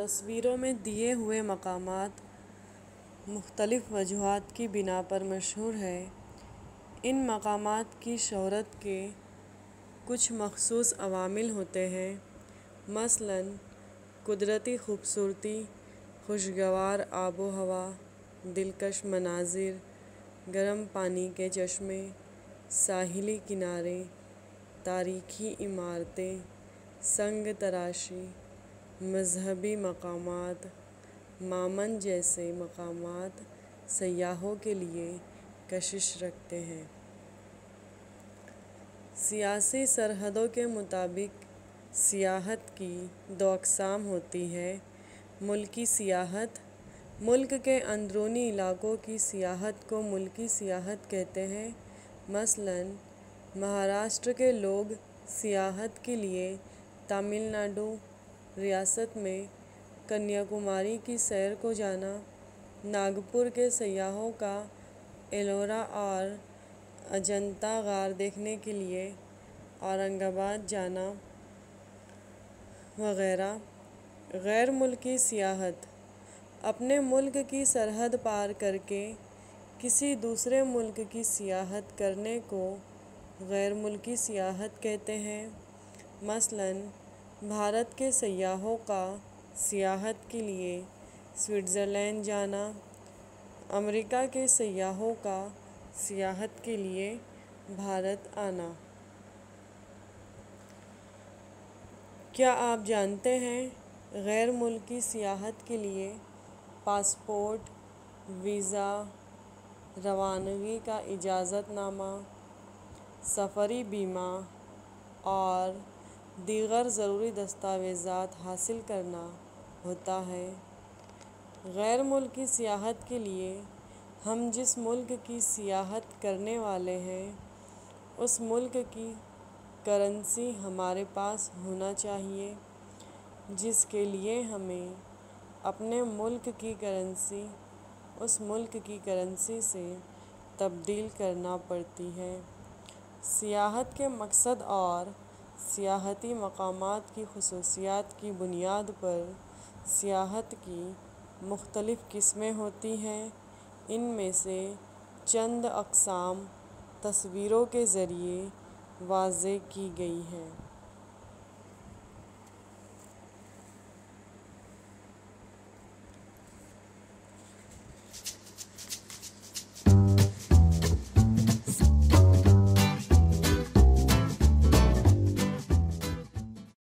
تصویروں میں دیے ہوئے مقامات مختلف وجوہات کی بنا پر مشہور ہے۔ ان مقامات کی شہرت کے کچھ مخصوص عوامل ہوتے ہیں، مثلاً قدرتی خوبصورتی، خوشگوار آب و ہوا، دلکش مناظر، گرم پانی کے چشمے، ساحلی کنارے، تاریخی عمارتیں، سنگ تراشی، مذہبی مقامات۔ مامن جیسے مقامات سیاحوں کے لیے کشش رکھتے ہیں۔ سیاسی سرحدوں کے مطابق سیاحت کی دو اقسام ہوتی ہیں: ملکی سیاحت: ملک کے اندرونی علاقوں کی سیاحت کو ملکی سیاحت کہتے ہیں۔ مثلاً مہاراشٹر کے لوگ سیاحت کے لیے تمل ناڈو ریاست میں کنیا کماری کی سیر کو جانا، ناگپور کے سیاحوں کا ایلورا اور اجنتا غار دیکھنے کے لیے اورنگ آباد جانا وغیرہ۔ غیر ملکی سیاحت: اپنے ملک کی سرحد پار کر کے کسی دوسرے ملک کی سیاحت کرنے کو غیر ملکی سیاحت کہتے ہیں۔ مثلاً بھارت کے سیاحوں کا سیاحت کے لیے سوئٹزرلینڈ جانا، امریکا کے سیاحوں کا سیاحت کے لیے بھارت آنا۔ کیا آپ جانتے ہیں غیر ملکی سیاحت کے لیے پاسپورٹ، ویزا، روانگی کا اجازت نامہ، سفری بیمہ اور دیگر ضروری دستاویزات حاصل کرنا ہوتا ہے؟ غیر ملکی سیاحت کے لیے ہم جس ملک کی سیاحت کرنے والے ہیں اس ملک کی کرنسی ہمارے پاس ہونا چاہیے، جس کے لیے ہمیں اپنے ملک کی کرنسی اس ملک کی کرنسی سے تبدیل کرنا پڑتی ہے۔ سیاحت کے مقصد اور سیاحتی مقامات کی خصوصیات کی بنیاد پر سیاحت کی مختلف قسمیں ہوتی ہیں۔ ان میں سے چند اقسام تصویروں کے ذریعے واضح کی گئی ہیں۔